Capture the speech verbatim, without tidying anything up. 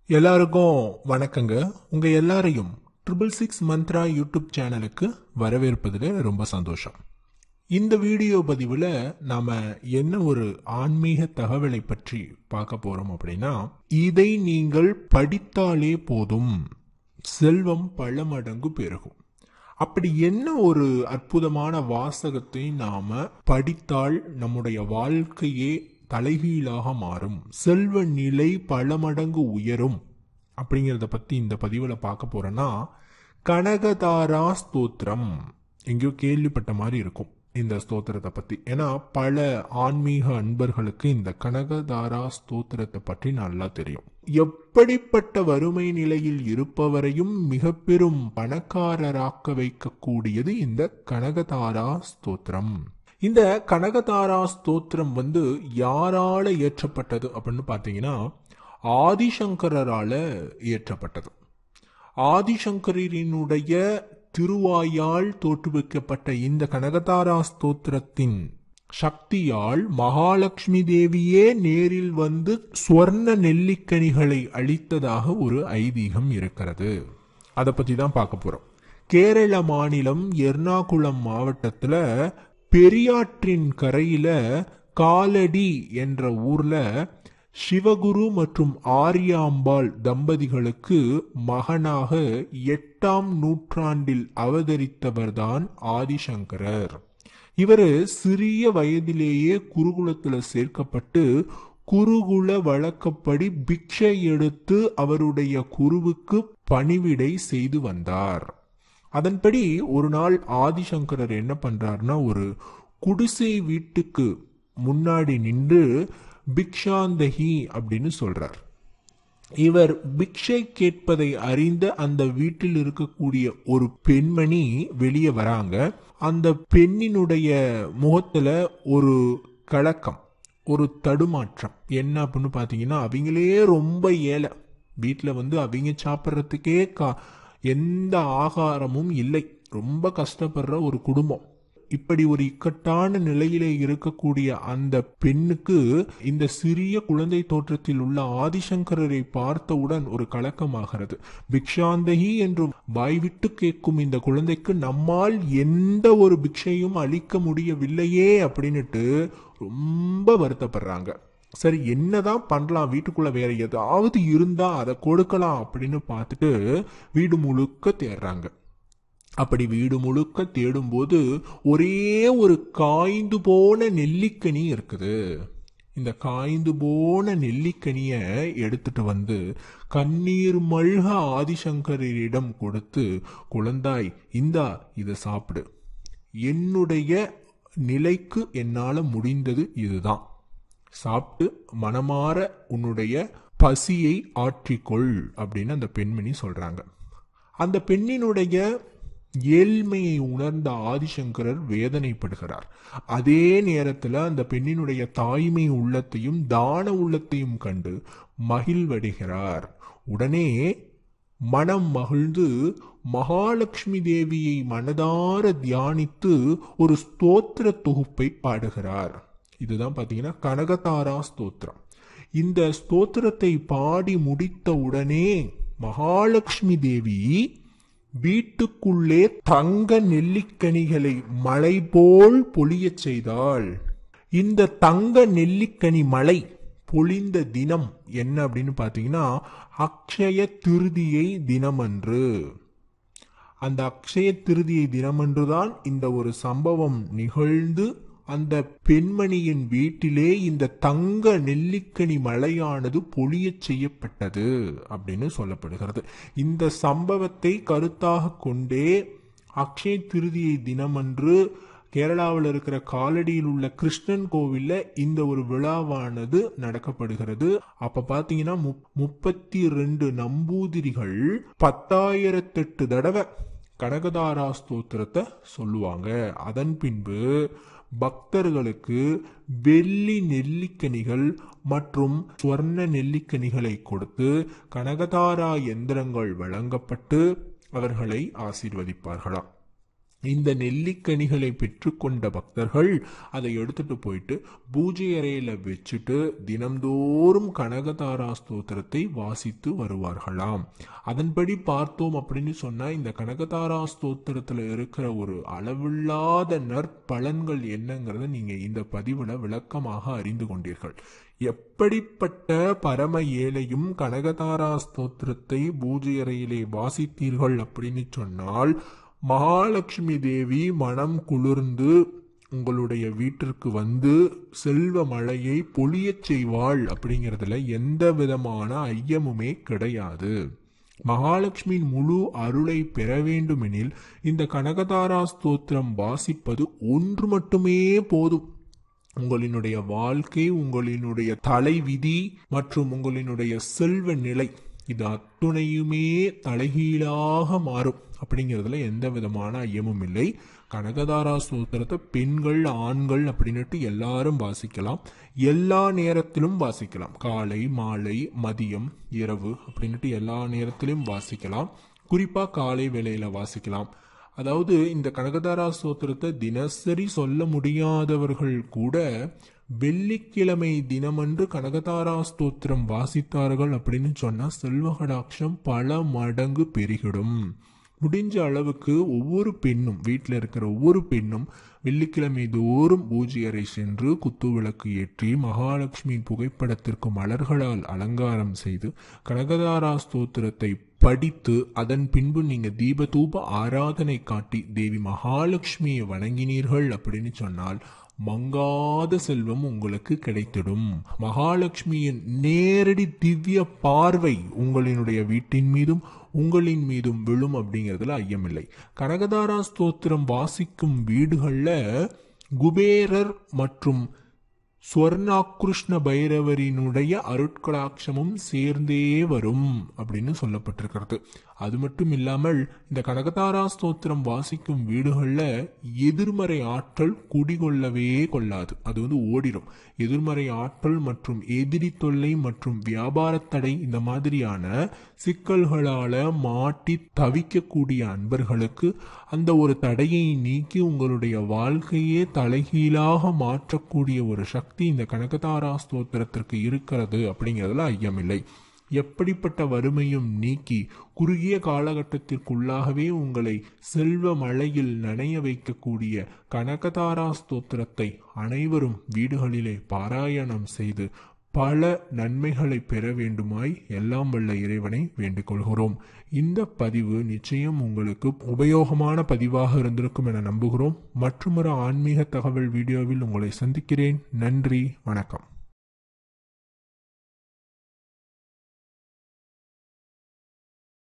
எல்லாருக்கும் வணக்கங்க. உங்க எல்லாரையும் ட்ரிபிள் சிக்ஸ் மந்த்ரா யூடியூப் சேனலுக்கு வரவேற்பதில் ரொம்ப சந்தோஷம். இந்த வீடியோ பதிவில் நாம என்ன ஒரு ஆன்மீக தகவலை பற்றி பார்க்க போறோம் அப்படின்னா, இதை நீங்கள் படித்தாலே போதும் செல்வம் பல மடங்கு பெருகும். அப்படி என்ன ஒரு அற்புதமான வாசகத்தை நாம படித்தால் நம்முடைய வாழ்க்கையே தலைகீழாக மாறும், செல்வ நிலை பல மடங்கு உயரும் அப்படிங்கிறத பத்தி இந்த பதிவில் பார்க்க போறேன்னா, கனகதாரா ஸ்தோத்திரம் எங்கேயோ கேள்விப்பட்ட மாதிரி இருக்கும் இந்த ஸ்தோத்திரத்தை பத்தி. ஏன்னா பல ஆன்மீக அன்பர்களுக்கு இந்த கனகதாரா ஸ்தோத்திரத்தை பற்றி நல்லா தெரியும். எப்படிப்பட்ட வறுமை நிலையில் இருப்பவரையும் மிக பெரும் பணக்காரராக்க வைக்கக்கூடியது இந்த கனகதாரா ஸ்தோத்திரம். இந்த கனகதாரா ஸ்தோத்திரம் வந்து யாரால இயற்றப்பட்டது அப்படின்னு பார்த்தீங்கன்னா, ஆதிசங்கரால இயற்றப்பட்டது. ஆதிசங்கரினுடைய திருவாயால் தோற்றுவிக்கப்பட்ட இந்த கனகதாரா ஸ்தோத்திரத்தின் சக்தியால் மகாலட்சுமி தேவியே நேரில் வந்து ஸ்வர்ண நெல்லிக்கனிகளை அளித்ததாக ஒரு ஐதீகம் இருக்கிறது. அதை பத்தி தான் பார்க்க போறோம். கேரள மாநிலம் எர்ணாகுளம் மாவட்டத்துல பெரியாற்றின் கரையில காலடி என்ற ஊர்ல சிவகுரு மற்றும் ஆரியாம்பாள் தம்பதிகளுக்கு மகனாக எட்டாம் நூற்றாண்டில் அவதரித்தவர்தான் ஆதிசங்கரர். இவர் சிறிய வயதிலேயே குருகுலத்துல சேர்க்கப்பட்டு குருகுல வழக்கப்படி பிக்ஷை எடுத்து அவருடைய குருவுக்கு பணிவிடை செய்து வந்தார். அதன்படி ஒரு நாள் ஆதிசங்கரர் என்ன பண்றாருன்னா, ஒரு குடிசை வீட்டுக்கு முன்னாடி நின்று பிக்ஷாந்தகி அப்படின்னு சொல்றார். இவர் பிக்ஷை கேட்பதை அறிந்த அந்த வீட்டில் இருக்கக்கூடிய ஒரு பெண்மணி வெளியே வராங்க. அந்த பெண்ணினுடைய முகத்துல ஒரு கலக்கம், ஒரு தடுமாற்றம். என்ன அப்படின்னு பாத்தீங்கன்னா, அவங்களே ரொம்ப ஏழை, வீட்டுல வந்து அவங்க சாப்பிட்றதுக்கே கா எந்த ஆகாரமும் இல்லை, ரொம்ப கஷ்டப்படுற ஒரு குடும்பம். இப்படி ஒரு இக்கட்டான நிலையிலே இருக்கக்கூடிய அந்த பெண்ணுக்கு இந்த சிறிய குழந்தை தோற்றத்தில் உள்ள ஆதிசங்கரரை பார்த்தவுடன் ஒரு கலக்கமாகிறது. பிக்ஷாந்தகி என்று வாய்விட்டு கேட்கும் இந்த குழந்தைக்கு நம்மால் எந்த ஒரு பிக்ஷையும் அளிக்க முடியவில்லையே அப்படின்னுட்டு ரொம்ப வருத்தப்படுறாங்க. சரி, என்னதான் பண்ணலாம், வீட்டுக்குள்ள வேற ஏதாவது இருந்தா அதை கொடுக்கலாம் அப்படின்னு பார்த்துட்டு வீடு முழுக்க தேடுறாங்க. அப்படி வீடு முழுக்க தேடும் போது ஒரே ஒரு காய்ந்து போன நெல்லிக்கனி இருக்குது. இந்த காய்ந்து போன நெல்லிக்கனிய எடுத்துட்டு வந்து கண்ணீர் மல்க ஆதிசங்கரிடம் கொடுத்து, குழந்தாய் இந்தா இதை சாப்பிடு, என்னுடைய நிலைக்கு என்னால முடிந்தது இதுதான், சாப்பிட்டு மனமாற உன்னுடைய பசியை ஆற்றிக்கொள் அப்படின்னு அந்த பெண்மணி சொல்றாங்க. அந்த பெண்ணினுடைய ஏழ்மையை உணர்ந்த ஆதிசங்கரர் வேதனைப்படுகிறார். அதே நேரத்தில் அந்த பெண்ணினுடைய தாய்மை உள்ளத்தையும் தான உள்ளத்தையும் கண்டு மகிழ்வடைகிறார். உடனே மனம் மகிழ்ந்து மகாலட்சுமி தேவியை மனதார தியானித்து ஒரு ஸ்தோத்திர தொகுப்பை பாடுகிறார். இதுதான் பாத்தீங்கன்னா கனகதாரா ஸ்தோத்திரம். இந்த ஸ்தோத்திரத்தை பாடி முடித்த உடனே மகாலட்சுமி தேவி வீட்டுக்குள்ளே தங்க நெல்லிக்கனிகளை மழை போல் பொழிய செய்தாள். இந்த தங்க நெல்லிக்கனி மழை பொழிந்த தினம் என்ன அப்படின்னு பாத்தீங்கன்னா, அக்ஷய திருதியை தினமன்று. அந்த அக்ஷய திருதியை தினமன்றுதான் இந்த ஒரு சம்பவம் நிகழ்ந்து அந்த பெண்மணியின் வீட்டிலே இந்த தங்க நெல்லிக்கனி மழையானது பொழிய செய்யப்பட்டது அப்படின்னு சொல்லப்படுகிறது. இந்த சம்பவத்தை கருத்தாக கொண்டே அக்ஷய திருதியை தினமன்று கேரளாவில் இருக்கிற காலடியில் உள்ள கிருஷ்ணன் கோவில்ல இந்த ஒரு விழாவானது நடக்கப்படுகிறது. அப்ப பாத்தீங்கன்னா முப்பத்தி ரெண்டு நம்பூதிரிகள் பத்தாயிரத்தெட்டு தடவை கனகதாரா ஸ்தோத்திரத்தை சொல்லுவாங்க. அதன் பின்பு பக்தர்களுக்கு வெள்ளி நெல்லிக்கனிகள் மற்றும் ஸ்வர்ண நெல்லிக்கனிகளை கொடுத்து கனகதாரா எந்திரங்கள் வழங்கப்பட்டு அவர்களை ஆசீர்வதிப்பார்களாம். இந்த நெல்லிக்கனிகளை பெற்றுக்கொண்ட பக்தர்கள் அதை எடுத்துட்டு போயிட்டு பூஜை அறையில வச்சுட்டு தினம்தோறும் கனகதாரா ஸ்தோத்திரத்தை வாசித்து வருவார்களாம். அதன்படி பார்த்தோம் அப்படின்னு சொன்னா இந்த கனகதாரா ஸ்தோத்திரத்துல இருக்கிற ஒரு அளவில்லாத நற்பலன்கள் என்னங்கிறத நீங்க இந்த பதிவுல விளக்கமாக அறிந்து கொண்டீர்கள். எப்படிப்பட்ட பரம ஏழையும் கனகதாரா ஸ்தோத்திரத்தை பூஜை அறையிலே வாசித்தீர்கள் அப்படின்னு சொன்னால் மகாலட்சுமி தேவி மனம் குளிர்ந்து உங்களுடைய வீட்டிற்கு வந்து செல்வ மழையை பொழியச் செய்வாள் அப்படிங்கிறதுல எந்த விதமான ஐயமுமே கிடையாது. மகாலட்சுமியின் முழு அருளை பெற வேண்டுமெனில் இந்த கனகதாரா ஸ்தோத்திரம் வாசிப்பது ஒன்று மட்டுமே போதும். உங்களினுடைய வாழ்க்கை, உங்களினுடைய தலைவிதி மற்றும் உங்களினுடைய செல்வ நிலை இது அத்துணையுமே தலைகீழாக மாறும் அப்படிங்கிறதுல எந்த விதமான ஐயமும் இல்லை. கனகதாரா ஸ்தோத்திரத்தை பெண்கள் ஆண்கள் அப்படின்னுட்டு எல்லாரும் வாசிக்கலாம். எல்லா நேரத்திலும் வாசிக்கலாம். காலை மாலை மதியம் இரவு அப்படின்னுட்டு எல்லா நேரத்திலும் வாசிக்கலாம். குறிப்பா காலை வேளையில வாசிக்கலாம். அதாவது இந்த கனகதாரா ஸ்தோத்திரத்தை தினசரி சொல்ல முடியாதவர்கள் கூட வெள்ளிக்கிழமை தினமன்று கனகதாரா ஸ்தோத்திரம் வாசித்தார்கள் அப்படின்னு சொன்னா செல்வகடாட்சம் பல மடங்கு பெருகிடும். முடிஞ்ச அளவுக்கு ஒவ்வொரு பெண்ணும், வீட்டில் இருக்கிற ஒவ்வொரு பெண்ணும் வெள்ளிக்கிழமை தோறும் பூஜை அறை சென்று குத்து விளக்கு ஏற்றி மகாலட்சுமியின் புகைப்படத்திற்கு மலர்களால் அலங்காரம் செய்து கனகதாரா ஸ்தோத்திரத்தை படித்து அதன் பின்பு நீங்க தீப தூப ஆராதனை காட்டி தேவி மகாலட்சுமியை வணங்கினீர்கள் அப்படின்னு சொன்னால் மங்காத செல்வம் உங்களுக்கு கிடைத்திடும். மகாலட்சுமியின் நேரடி திவ்ய பார்வை உங்களினுடைய வீட்டின் மீதும் உங்களின் மீதும் விழும் அப்படிங்கிறதுல ஐயமில்லை. கனகதாரா ஸ்தோத்திரம் வாசிக்கும் வீடுகள்ல குபேரர் மற்றும் ஸ்வர்ணாகிருஷ்ண பைரவரினுடைய அருட்கடாட்சமும் சேர்ந்தே வரும் அப்படின்னு சொல்லப்பட்டிருக்கிறது. அது மட்டும் இல்லாமல் இந்த கனகதாரா ஸ்தோத்திரம் வாசிக்கும் வீடுகள்ல எதிர்மறை ஆற்றல் குடிகொள்ளவே கொள்ளாது. அது வந்து ஓடிடும். எதிர்மறை ஆற்றல் மற்றும் எதிரி தொல்லை மற்றும் வியாபார தடை இந்த மாதிரியான சிக்கல்களால மாட்டி தவிக்கக்கூடிய அன்பர்களுக்கு அந்த ஒரு தடையை நீக்கி உங்களுடைய வாழ்க்கையே தலைகீழாக மாற்றக்கூடிய ஒரு சக்தி இந்த கனகதாரா ஸ்தோத்திரத்திற்கு இருக்கிறது அப்படிங்கிறதுல ஐயமில்லை. எப்படிப்பட்ட வறுமையும் நீக்கி குறுகிய காலகட்டத்திற்குள்ளாகவே உங்களை செல்வ மழையில் நனைய வைக்கக்கூடிய கனகதாரா ஸ்தோத்திரத்தை அனைவரும் வீடுகளிலே பாராயணம் செய்து பல நன்மைகளை பெற வேண்டுமாய் எல்லாம் வல்ல இறைவனை வேண்டிக் கொள்கிறோம். இந்த பதிவு நிச்சயம் உங்களுக்கு உபயோகமான பதிவாக இருந்திருக்கும் என நம்புகிறோம். மற்றொரு ஆன்மீக தகவல் வீடியோவில் உங்களை சந்திக்கிறேன். நன்றி, வணக்கம்.